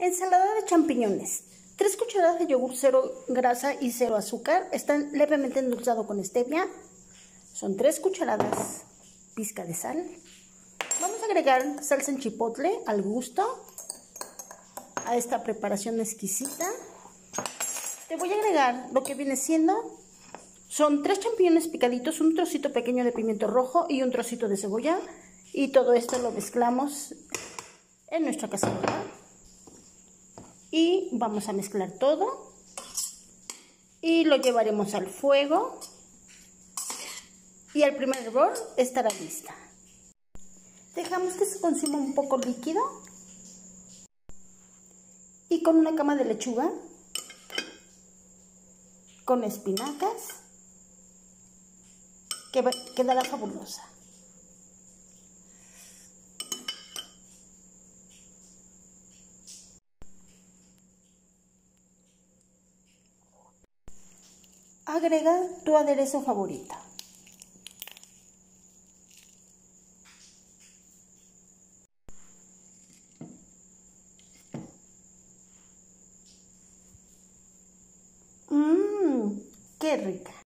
Ensalada de champiñones. 3 cucharadas de yogur cero grasa y cero azúcar. Están levemente endulzado con stevia. Son 3 cucharadas. Pizca de sal. Vamos a agregar salsa en chipotle al gusto a esta preparación exquisita. Te voy a agregar lo que viene siendo, son 3 champiñones picaditos, un trocito pequeño de pimiento rojo y un trocito de cebolla. Y todo esto lo mezclamos en nuestra cacerola. Y vamos a mezclar todo. Y lo llevaremos al fuego. Y al primer hervor estará lista. Dejamos que se consuma un poco líquido. Y con una cama de lechuga, con espinacas, que quedará fabulosa. Agrega tu aderezo favorito. ¡Qué rica!